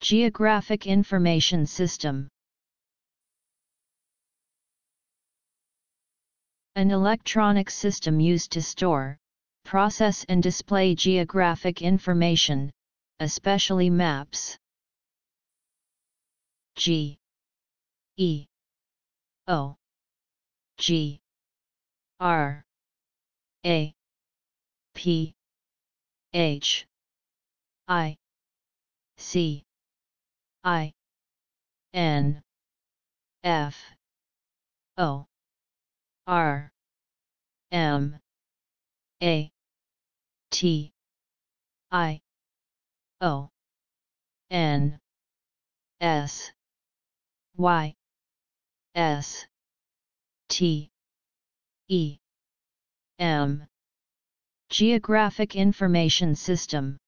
Geographic Information System. An electronic system used to store, process and display geographic information, especially maps. G E O G R A P H I C I N F O R M A T I O N S Y S T E M. Geographic Information System.